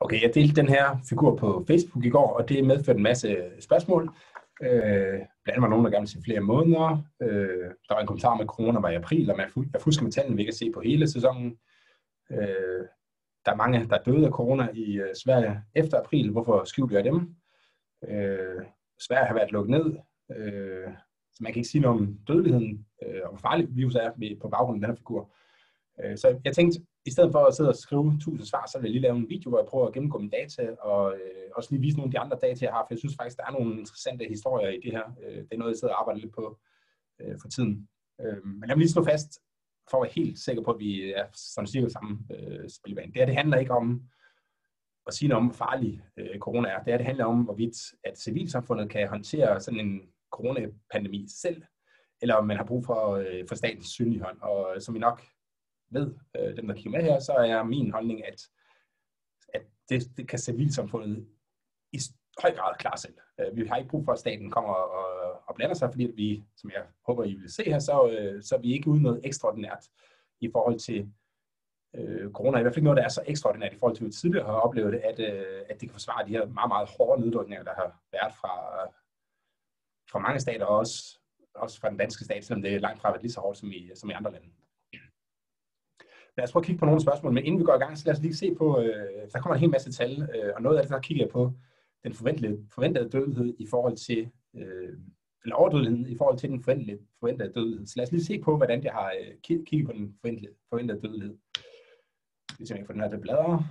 Okay, jeg delte den her figur på Facebook i går, og det medførte en masse spørgsmål. Blandt andet var nogen, der gerne ville se flere måneder. Der var en kommentar med, at corona var i april, og jeg fusker med tallene, vi kan se på hele sæsonen. Der er mange, der er døde af corona i Sverige efter april. Hvorfor skjuler jeg dem? Sverige har været lukket ned, så man kan ikke sige noget om dødeligheden, og hvor farlig virus er på baggrund af den her figur. Så jeg tænkte, i stedet for at sidde og skrive 1000 svar, så vil jeg lige lave en video, hvor jeg prøver at gennemgå mine data, og også lige vise nogle af de andre data, jeg har, for jeg synes faktisk, der er nogle interessante historier i det her. Det er noget, jeg sidder og arbejder lidt på for tiden. Men lad mig lige slå fast, for at være helt sikker på, at vi er sådan cirka samme spilbane. Det handler ikke om at sige noget om, hvor farlig corona er. Det handler om, hvorvidt at civilsamfundet kan håndtere sådan en coronapandemi selv, eller om man har brug for statens synlige hånd. Og som I nok ved, dem der kigger med her, så er min holdning, at det kan civilsamfundet i høj grad klare selv. Vi har ikke brug for, at staten kommer og blander sig, fordi vi, som jeg håber, I vil se her, så er vi ikke ude noget ekstraordinært i forhold til corona. I hvert fald ikke noget, der er så ekstraordinært i forhold til, at vi tidligere har oplevet, at det kan forsvare de her meget, meget hårde nedlukninger, der har været fra mange stater, og også fra den danske stat, selvom det er langt fra været lige så hårdt som i andre lande. Lad os prøve at kigge på nogle spørgsmål, men inden vi går i gang, så lad os lige se på, der kommer en hel masse tal, og noget af det, der kigger jeg på den forventede dødelighed i forhold til, eller overdødeligheden i forhold til den forventede dødelighed. Så lad os lige se på, hvordan jeg har kigget på den forventede dødelighed. Hvis jeg ikke får den her til bladre.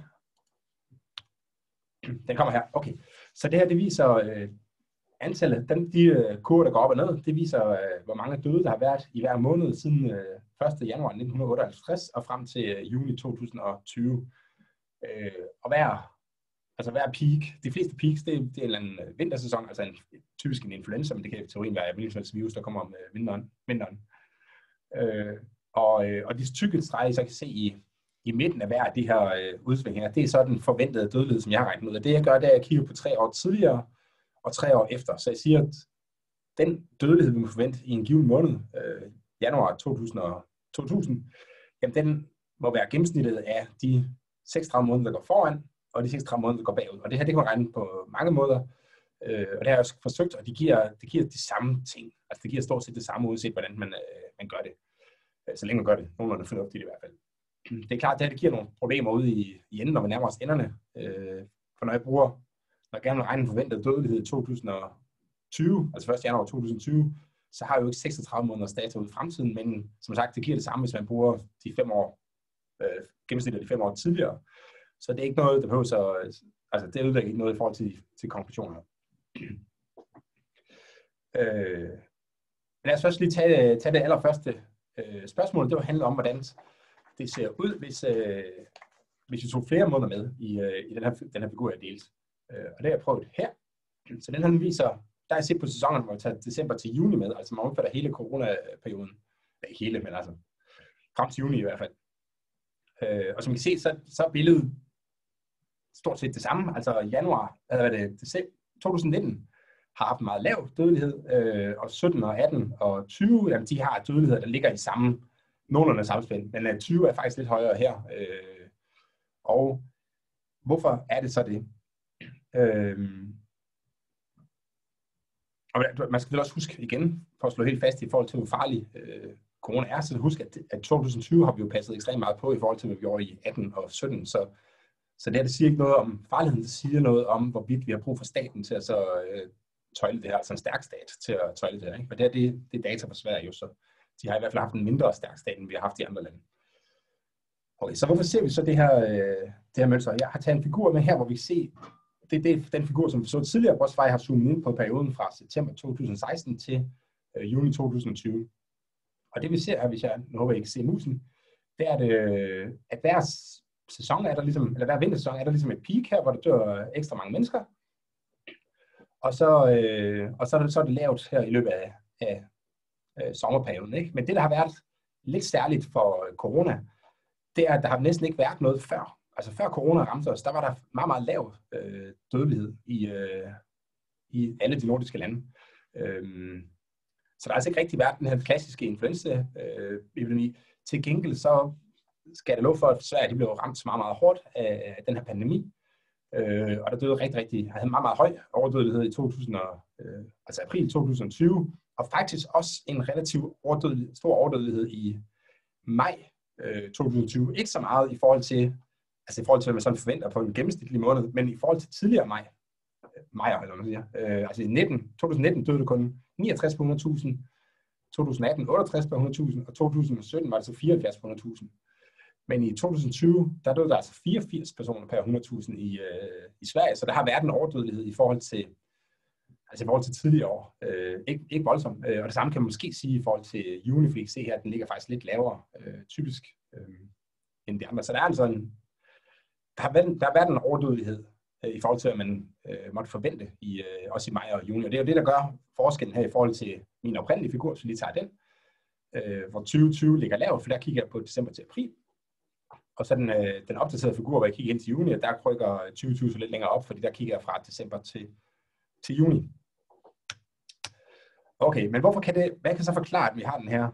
Den kommer her. Okay. Så det her, det viser antallet, de kurver, der går op og ned, det viser, hvor mange døde, der har været i hver måned siden 1. januar 1958 og frem til juni 2020. Og hver peak, de fleste peaks, det er en eller anden vintersæson, altså typisk en influenza, men det kan i teorien være et virus, der kommer om vinteren. Og de tykke streger, så kan se i midten af hver af de her udsving her, det er så den forventede dødelighed, som jeg har regnet ud. Og det jeg gør, det er, at jeg kigger på 3 år tidligere og 3 år efter. Så jeg siger, at den dødelighed, vi må forvente i en given måned, januar 2000, jamen den må være gennemsnittet af de 36 måneder, der går foran, og de 36 måneder, der går bagud. Og det her, det kan man regne på mange måder. Og det har jeg også forsøgt, og det giver de samme ting. Altså det giver stort set det samme, uanset hvordan man gør det. Så længe man gør det. Nogenlunde fornuftigt i hvert fald. Det er klart, at det giver nogle problemer ude i enden, når vi nærmer os enderne. For når jeg gerne vil regne en forventet dødelighed i 2020, altså 1. januar 2020, så har jeg jo ikke 36 måneders data ud i fremtiden, men som sagt, det giver det samme, hvis man bruger de 5 år, gennemsnittet af de 5 år tidligere. Så det er ikke noget, der behøver så, altså det ødelægger ikke noget i forhold til konklusioner. Lad os først lige tage det allerførste spørgsmål. Det var handlet om, hvordan det ser ud, hvis vi tog flere måneder med i den her figur, jeg delte. Og det har jeg prøvet her. Så den her viser, der er jeg set på sæsonen, hvor vi tager december til juni med, altså man omfatter hele coronaperioden. Ikke hele, men altså frem til juni i hvert fald. Og som I kan se, så er billedet stort set det samme. Altså januar, 2019 har haft en meget lav dødelighed, og 17 og 18 og 20, jamen, de har dødeligheder, der ligger i nogenlunde samme spænd. Men 20 er faktisk lidt højere her. Og hvorfor er det så det? Og man skal vel også huske igen, for at slå helt fast i forhold til, hvor farlig corona er, så husk, at 2020 har vi jo passet ekstremt meget på i forhold til, hvad vi gjorde i 18 og 17. Så det siger ikke noget om farligheden, det siger noget om, hvorvidt vi har brug for staten til at tøjle det her, altså en stærk stat til at tøjle det her. Ikke? Og det er data fra Sverige jo, så de har i hvert fald haft en mindre stærk stat, end vi har haft i andre lande. Okay, så hvorfor ser vi så det her mønster? Jeg har taget en figur med her, hvor vi kan se, det er den figur, som vi så tidligere, hvor jeg har zoomet ind på perioden fra september 2016 til juni 2020. Og det vi ser her, hvis jeg nu håber, I kan se musen, det er, at hver sæson er der ligesom, eller hver vintersæson er der ligesom et peak her, hvor der dør ekstra mange mennesker. Og så er det lavt her i løbet af sommerperioden. Ikke? Men det, der har været lidt særligt for corona, det er, at der har næsten ikke været noget før. Altså før corona ramte os, der var der meget, meget lav dødelighed i alle de nordiske lande. Så der har altså ikke rigtig været den her klassiske influenza-epidemi. Til gengæld så skal det love for, at Sverige blev ramt meget, meget hårdt af den her pandemi. Og der døde havde meget, meget høj overdødelighed i altså april 2020, og faktisk også en relativt stor overdødelighed i maj 2020. Ikke så meget i forhold til, hvad man sådan forventer på en gennemsnitlig måned, men i forhold til tidligere maj, eller man siger. Altså i 2019 døde det kun 69 på 100.000, 2018 68 på 100.000, og 2017 var det så 74 på 100.000. Men i 2020, der døde der altså 84 personer per 100.000 i Sverige, så der har været en overdødelighed i forhold til tidligere år. Ikke voldsomt. Og det samme kan man måske sige i forhold til juni, fordi I se her, at den ligger faktisk lidt lavere, typisk, end de andre. Så der er altså der har været en overdødelighed i forhold til, at man måtte forvente også i maj og juni. Og det er jo det, der gør forskellen her i forhold til min oprindelige figur, så lige tager den, hvor 2020 ligger lavt, for der kigger jeg på december til april. Og så den opdaterede figur, hvor jeg kigger ind til juni, og der rykker 2020 så lidt længere op, fordi der kigger jeg fra december til juni. Okay, men hvad kan så forklare, at vi har den her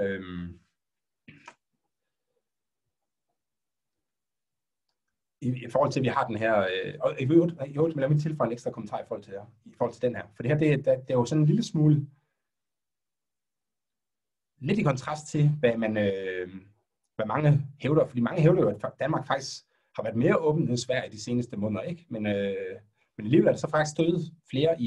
i forhold til, at vi har den her, og men lad mig tilføje en ekstra kommentar i forhold til den her. For det her, det er jo sådan en lille smule, lidt i kontrast til, hvad mange hævder. Fordi mange hævder jo, at Danmark faktisk har været mere åben end Sverige de seneste måneder, ikke? Men alligevel er der så faktisk døde flere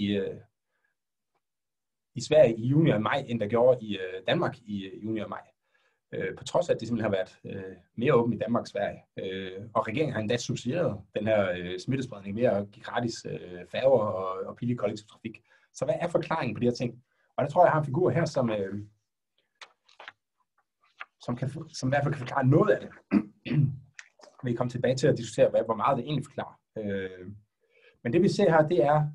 i Sverige i juni og maj, end der gjorde i Danmark i juni og maj. På trods af, at det simpelthen har været mere åbent i Danmark og Sverige. Og regeringen har endda subsidieret den her smittespredning ved at give gratis færger og billig kollektiv trafik. Så hvad er forklaringen på de her ting? Og der tror jeg har en figur her, som i hvert fald kan forklare noget af det. Vi kommer tilbage til at diskutere, hvor meget det egentlig forklarer. Men det vi ser her, det er,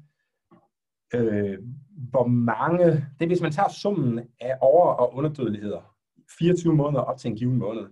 hvor mange, det er hvis man tager summen af over- og underdødeligheder, 24 måneder op til en given måned,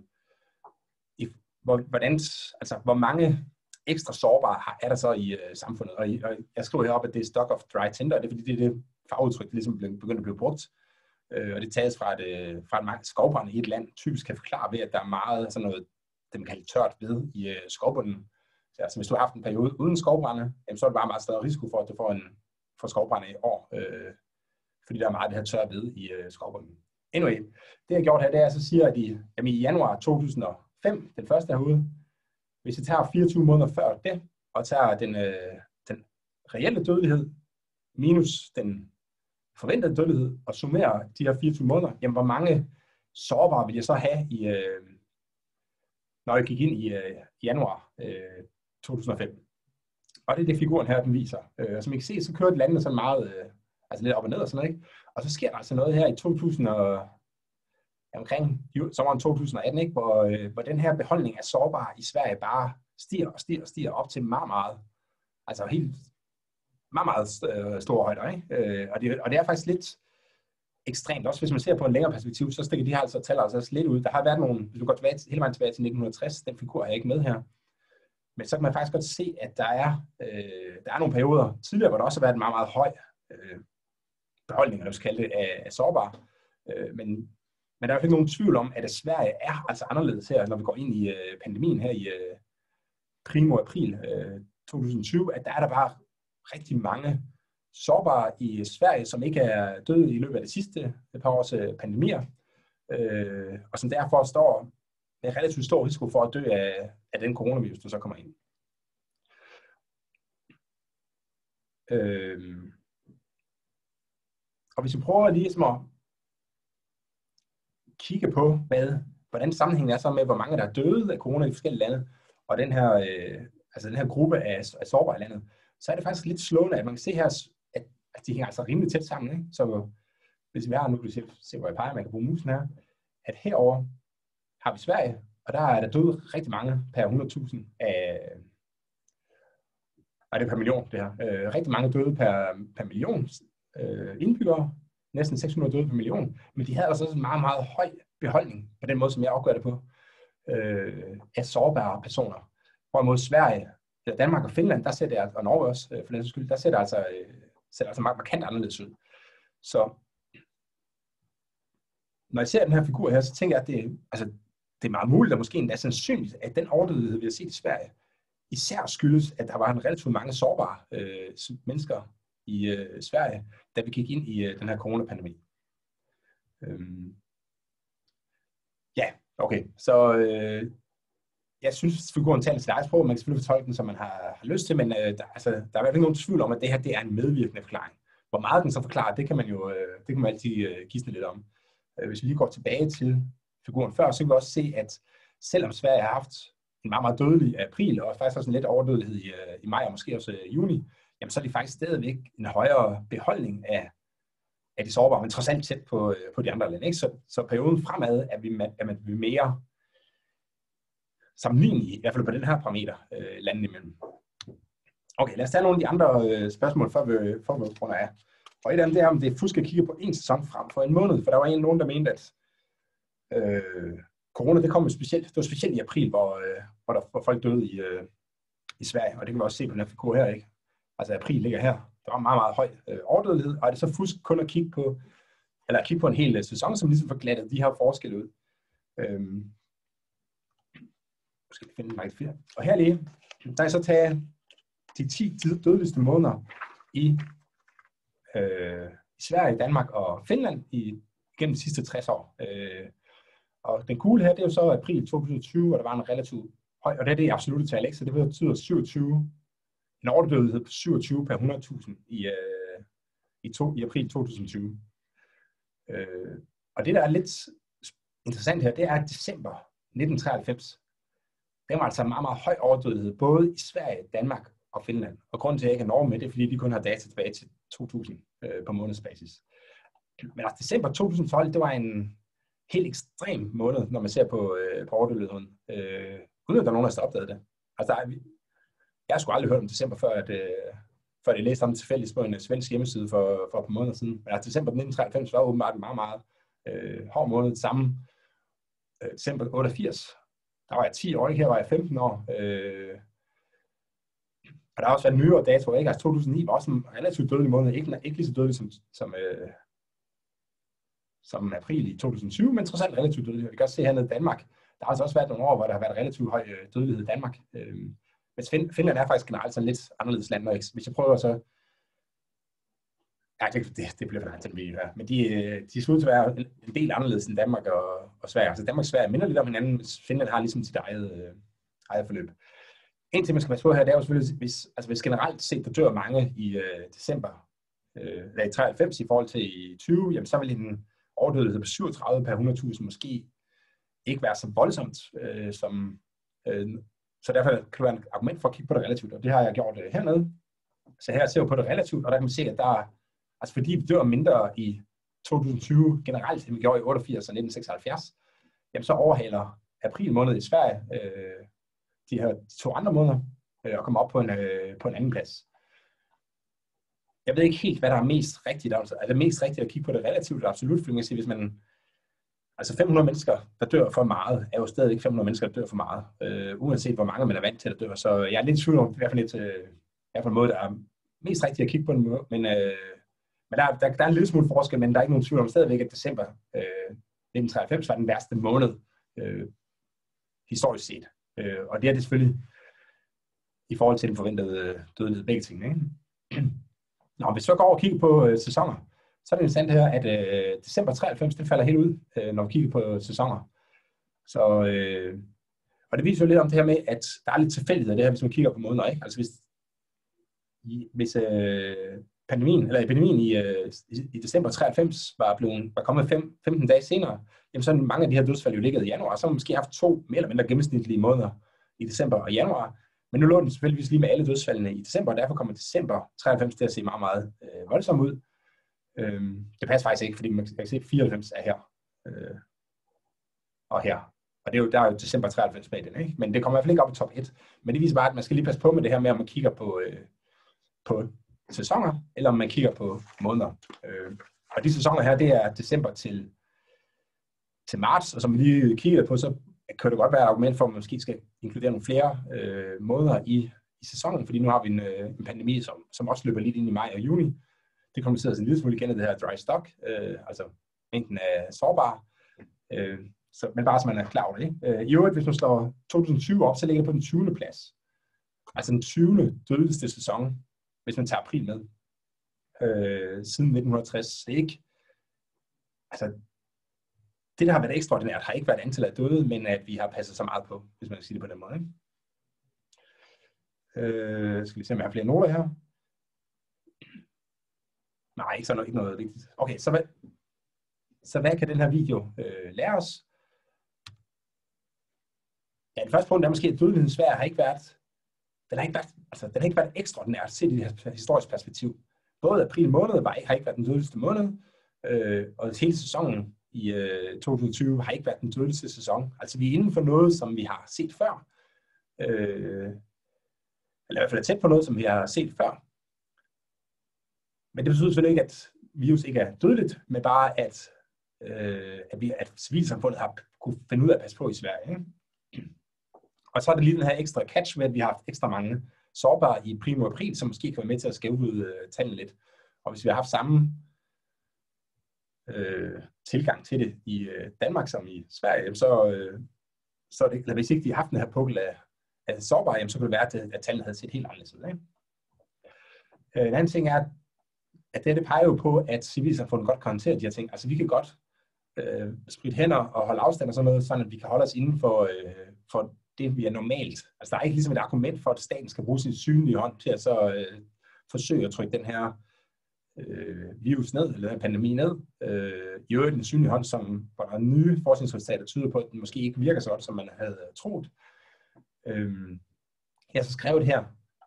hvor mange ekstra sårbare er der så i samfundet? Og jeg skriver heroppe, at det er stock of dry tinder, og det er fordi, det er det fagudtryk, der ligesom begynder at blive brugt. Og det tages fra et skovbrand i et land, typisk kan forklare ved, at der er meget sådan noget, det man kalder tørt ved i skovbunden. Så altså, hvis du har haft en periode uden skovbrænde, så er det bare meget større risiko for, at du får skovbrænde i år, fordi der er meget det her tør ved i skovbunden. Anyway, det jeg gjort her, det er, så siger, at i januar 2005, den første herude, hvis jeg tager 24 måneder før det, og tager den reelle dødelighed minus den forventede dødelighed, og summerer de her 24 måneder, jamen hvor mange sårbare vil jeg så have, når jeg gik ind i januar 2005. Og det er det figuren her, den viser. Og som I kan se, så kører landene sådan meget, lidt op og ned og sådan noget, ikke? Og så sker der altså noget her i omkring sommeren 2018, ikke? Hvor den her beholdning af sårbare i Sverige bare stiger op til meget, meget, altså helt meget, meget store højder, ikke? Og det er faktisk lidt ekstremt. Også hvis man ser på en længere perspektiv, så stikker de her tal altså lidt ud. Der har været nogle, hvis du går hele vejen tilbage til 1960, den figur har jeg ikke med her. Men så kan man faktisk godt se, at der er nogle perioder tidligere, hvor der også har været en meget, meget høj beholdning, eller skal kalde det, af sårbare. Men der er jo ikke nogen tvivl om, at Sverige er altså anderledes her, når vi går ind i pandemien her i primo april 2020, at der er der bare rigtig mange sårbare i Sverige, som ikke er døde i løbet af det sidste par års pandemier, og som derfor står med relativt stor risiko for at dø af den coronavirus, der så kommer ind. Og hvis vi prøver lige at kigge på, hvordan sammenhængen er så med, hvor mange der er døde af corona i de forskellige lande, og den her gruppe af sårbare lande, så er det faktisk lidt slående, at man kan se her, at de hænger altså rimelig tæt sammen, ikke? Så hvis vi har nu, se hvor jeg peger, man kan bruge musen her, at herover har vi Sverige, og der er der døde rigtig mange per 100.000 og det er per million, det her. Rigtig mange døde per million indbyggere, næsten 600 døde per million, men de havde altså en meget, meget høj beholdning, på den måde, som jeg opgør det på, af sårbare personer. Hvorimod Sverige, Danmark og Finland, der ser det, og Norge også, for den skyld, der ser det altså markant anderledes ud. Så når jeg ser den her figur her, så tænker jeg, at det er meget muligt, og måske endda sandsynligt, at den overdødelighed, vi har set i Sverige, især skyldes, at der var en relativt mange sårbare mennesker i Sverige, da vi gik ind i den her coronapandemi. Ja, okay. Så jeg synes, figuren taler sit eget sprog. Man kan selvfølgelig fortolke den, som man har lyst til, men der er i hvert fald ikke nogen tvivl om, at det her det er en medvirkende forklaring. Hvor meget den så forklarer, det kan man jo altid gisne lidt om. Hvis vi lige går tilbage til figuren før, så kan vi også se, at selvom Sverige har haft en meget, meget dødelig april, og faktisk også en lidt overdødelighed i maj og måske også juni, jamen så er de faktisk stadigvæk en højere beholdning af de sårbare, men trods alt tæt på de andre lande. Ikke? Så perioden fremad er man mere sammenlignelige, i hvert fald på den her parameter, landene imellem. Okay, lad os tage nogle af de andre spørgsmål, før vi runder af. Og et af dem, det er, om det er fusk at kigge på en sæson frem for en måned, for der var nogen, der mente, at corona, det kom specielt i april, hvor folk døde i Sverige, og det kan vi også se på den her figur her, ikke? Altså april ligger her. Der var meget, meget høj overdødelighed, og er det så fusk kun at kigge på en hel sæson, som ligesom får glattet de her forskelle ud. Skal vi finde en meget flere. Og her lige, der er så taget de 10 dødeligste måneder i Sverige, Danmark og Finland gennem de sidste 60 år. Og den gule her, det er jo så april 2020, hvor der var en relativt høj, og det er det absolutte tal, ikke? Så det betyder 27, en overdødelighed på 27 per 100.000 i april 2020. Og det, der er lidt interessant her, det er, at december 1993, det var altså en meget, meget høj overdødelighed, både i Sverige, Danmark og Finland. Og grunden til, at jeg ikke er Norge med, det er, fordi de kun har data tilbage til 2000 på månedsbasis. Men altså december 2012, det var en helt ekstrem måned, når man ser på overdødeligheden. Uden at der er nogen, der har opdaget det. Altså, jeg har sgu aldrig hørt om december, før jeg læste om det tilfældigt på en svensk hjemmeside for et par måneder siden. Men altså december 1993 var åbenbart en meget, meget hård måned. Samme december 88, der var jeg 10 år, ikke? Her var jeg 15 år. Og der har også været nyere datoer, ikke? Altså 2009 var også en relativt dødelig måned. Ikke lige så dødelig som april i 2020, men trods alt relativt dødelig. Vi kan også se hernede i Danmark. Der har altså også været nogle år, hvor der har været relativt høj dødelighed i Danmark. Men Finland er faktisk generelt sådan lidt anderledes land, og hvis jeg prøver så... Ja, det bliver for langt til en video her. Men de ser ud til at være en del anderledes end Danmark og Sverige. Altså Danmark og Sverige minder lidt om hinanden, hvis Finland har ligesom sit eget forløb. En ting, man skal passe på her, det er jo selvfølgelig, hvis generelt set, der dør mange i december i 93 i forhold til i 20, jamen så vil en overdødelighed på 37 per 100.000 måske ikke være så voldsomt så derfor kan det være et argument for at kigge på det relativt, og det har jeg gjort hernede. Så her ser jeg på det relativt, og der kan man se, at altså fordi vi dør mindre i 2020 generelt, end vi gjorde i 88 og 1976, jamen så overhaler april måned i Sverige de 2 andre måneder og kommer op på en anden plads. Jeg ved ikke helt, hvad der er mest rigtigt. Altså, er det mest rigtigt at kigge på det relativt eller absolut? For man kan sige, hvis man... Altså 500 mennesker, der dør for meget, er jo stadig ikke 500 mennesker, der dør for meget. Uanset hvor mange man er vant til at dør. Så jeg er lidt i tvivl om, i hvert fald en måde, der er mest rigtigt at kigge på den måde. Men der er en lille smule forskel, men der er ikke nogen tvivl om stadigvæk, at december 1993 var den værste måned historisk set. Og det er det selvfølgelig i forhold til den forventede dødelighed, begge ting. Ikke? Nå, hvis vi så går over og kigger på sæsoner, så er det interessant her, at december 93, det falder helt ud, når vi kigger på sæsoner. Så, og det viser jo lidt om det her med, at der er lidt tilfældighed af det her, hvis man kigger på måneder. Ikke? Altså hvis epidemien i december 93 var kommet 15 dage senere, jamen så er mange af de her dødsfald jo ligget i januar, så har man måske haft 2 mere eller mindre gennemsnitlige måneder i december og januar. Men nu lå den selvfølgelig lige med alle dødsfaldene i december, og derfor kommer december 93 til at se meget, meget voldsom ud. Det passer faktisk ikke, fordi man kan se, at 94 er her og her. Og det er jo, der er jo december 93 med den, ikke? Men det kommer i hvert fald ikke op i top 1. Men det viser bare, at man skal lige passe på med det her med, om man kigger på sæsoner, eller om man kigger på måneder. Og de sæsoner her, det er december til marts, og som vi lige kigger på, så kan det godt være et argument for, at man måske skal inkludere nogle flere måneder i sæsonen, fordi nu har vi en pandemi, som også løber lidt ind i maj og juni. Det kommer til at se en lille smule igen af det her dry stock, altså mængden af sårbare, men bare så man er klar over det. Ikke? I øvrigt, hvis man slår 2020 op, så ligger det på den 20. plads. Altså den 20. dødeligste sæson, hvis man tager april med, siden 1960. Det er ikke, altså, det, der har været ekstraordinært, har ikke været antallet af døde, men at vi har passet så meget på, hvis man kan sige det på den måde. Ikke? Skal vi se, om jeg har flere noter her? Nej, ikke noget vigtigt. Okay, så hvad kan den her video lære os? Ja, det første punkt er måske, at dødeligheden i Sverige har ikke været ekstraordinært set i det her historisk perspektiv. Både april måned har ikke været den dødeligste måned, og hele sæsonen i 2020 har ikke været den dødeligste sæson. Altså vi er inden for noget, som vi har set før. Eller i hvert fald er tæt på noget, som vi har set før. Men det betyder selvfølgelig ikke, at virus ikke er dødeligt, men bare at civilsamfundet har kunne finde ud af at passe på i Sverige. Ikke? Og så er det lige den her ekstra catch med, at vi har haft ekstra mange sårbare i primo april, som måske kan være med til at skævvride tallene lidt. Og hvis vi har haft samme tilgang til det i Danmark som i Sverige, så er det, eller hvis ikke de har haft den her pukkel af sårbare, så kan det være, at tallene havde set helt anderledes ud. Ikke? En anden ting er, at det peger jo på, at civilsamfundet godt kan håndtere de her ting. Altså vi kan godt spritte hænder og holde afstand og sådan noget, sådan at vi kan holde os inden for det, vi er normalt. Altså der er ikke ligesom et argument for, at staten skal bruge sin synlige hånd til at så forsøge at trykke den her virus ned, eller den her pandemi ned. I øvrigt en synlig hånd, som hvor der er nye forskningsresultater tyder på, at den måske ikke virker så godt, som man havde troet. Jeg har så skrevet her,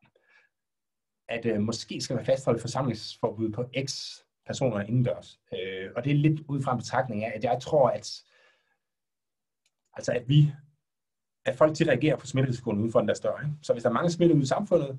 at måske skal man fastholde forsamlingsforbud på x personer indendørs. Og det er lidt ud fra en betragtning af, at jeg tror, at folk reagerer på smitterisikoen uden for den der større. Ikke? Så hvis der er mange smittede ude i samfundet,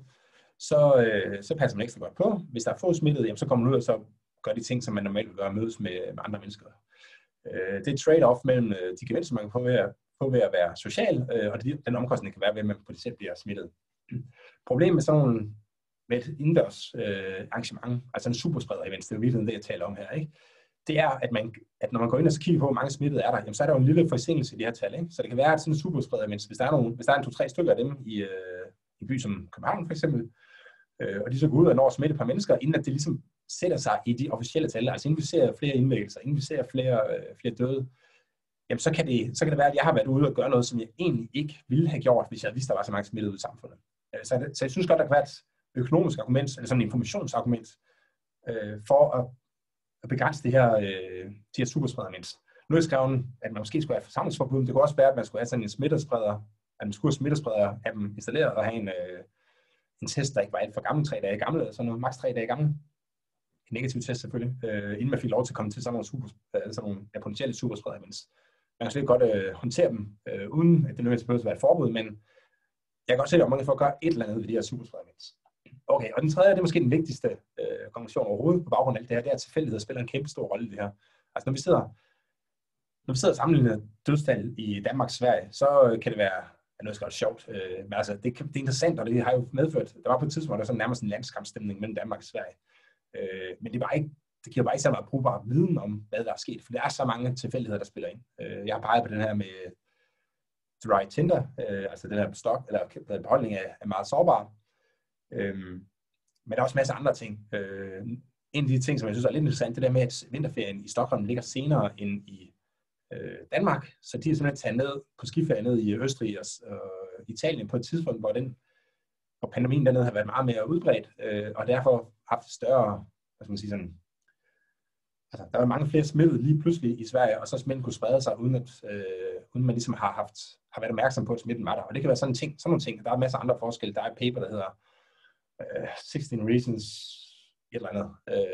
så passer man ekstra godt på. Hvis der er få smittede, jamen, så kommer man ud og så gør de ting, som man normalt vil gøre, mødes med andre mennesker. Det er trade-off mellem de gevinster, man kan få ved at være social, og den omkostning kan være ved, at man potentielt bliver smittet. Problemet med sådan nogle med et indendørs arrangement, altså en superspreder-event, det er jo virkelig det, jeg taler om her, ikke? Det er, at når man går ind og kigger på, hvor mange smittede er der, jamen, så er der jo en lille forsinkelse i de her tal. Ikke? Så det kan være, at sådan en superspreder-event, hvis der er 2-3 stykker af dem i en by som København for eksempel, og de så går ud og når smitte et par mennesker, inden at det ligesom sætter sig i de officielle tal, altså inden vi ser flere indlæggelser, inden vi ser flere døde, jamen så kan det være, at jeg har været ude og gøre noget, som jeg egentlig ikke ville have gjort, hvis jeg vidste, der var så mange smittede ude i samfundet. Så jeg synes godt, der kan være et økonomisk argument, eller sådan et informationsargument, for at begrænse de her superspreder-events. Nu er det skrevet, at man måske skulle have et forsamlingsforbud. Det kunne også være, at man skulle have sådan en smittespreder, at man skulle have smittespreder-appen installeret og have en test, der ikke var alt for gammel, 3 dage gammel, eller sådan noget, maks 3 dage gammel. En negativ test selvfølgelig, inden man fik lov til at komme til sådan nogle potentielle superspreder-events. Man kan slet godt håndtere dem, uden at det nødvendigvis behøver at være et forbud, men jeg kan godt se, at der er mange for at gøre et eller andet ved de her superspreder-events. Okay, og den tredje, det er måske den vigtigste konklusion overhovedet på baggrund af alt det her, det er, at tilfældigheder spiller en kæmpe stor rolle i det her. Altså når vi sidder og sammenligner dødstal i Danmark og Sverige, så kan det være noget skørt sjovt. Men altså, det er interessant, og det har jo medført, der var på et tidspunkt, der var sådan nærmest en landskampsstemning mellem Danmark og Sverige. Men det giver bare ikke så meget brugbar viden om, hvad der er sket, for der er så mange tilfældigheder, der spiller ind. Jeg har peget på den her med dry tinder, altså den her stok, eller beholdning af meget sårbare. Men der er også masser af andre ting. En af de ting, som jeg synes er lidt interessant, det der med, at vinterferien i Stockholm ligger senere end i Danmark, så de er simpelthen taget ned på skiferie ned i Østrig og Italien på et tidspunkt, hvor pandemien dernede har været meget mere udbredt, og derfor haft større, hvad skal man sige sådan, altså der var mange flere smittede lige pludselig i Sverige, og så smitten kunne sprede sig, uden man ligesom har været opmærksom på, at smitten var der. Og det kan være sådan nogle ting. Der er masser af andre forskelle. Der er et paper, der hedder 16 Reasons et eller andet,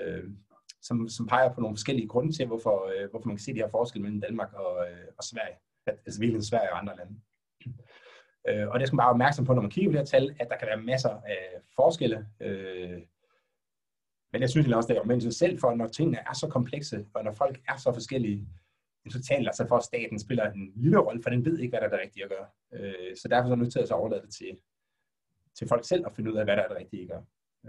som peger på nogle forskellige grunde til, hvorfor man kan se de her forskelle mellem Danmark og Sverige. Altså virkelig Sverige og andre lande. Og det skal man bare være opmærksom på, når man kigger på det her tal, at der kan være masser af forskelle. Men jeg synes også, det er argumentet sig selv for, når tingene er så komplekse, og når folk er så forskellige, så taler sig for, at staten spiller en lille rolle, for den ved ikke, hvad der er det rigtige at gøre. Så derfor er jeg nødt til at overlade det til folk selv at finde ud af, hvad der er det rigtige at gøre.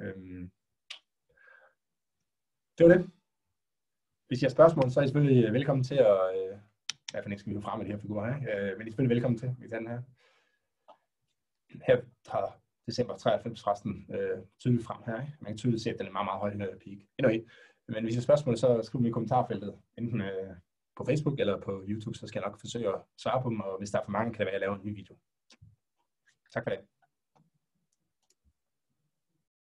Det var det. Hvis I har spørgsmål, så er I selvfølgelig velkommen til at... I hvert fald ikke skal vi jo frem med de her figurer her, men I er selvfølgelig velkommen til. Vi tager den her. Her har december 93 forresten tydeligt frem her. Ikke? Man kan tydeligt se, at den er meget, meget høj peak. Anyway, men hvis I har spørgsmål, så skriv dem i kommentarfeltet, enten på Facebook eller på YouTube, så skal jeg nok forsøge at svare på dem, og hvis der er for mange, kan det være, at jeg laver en ny video. Tak for det.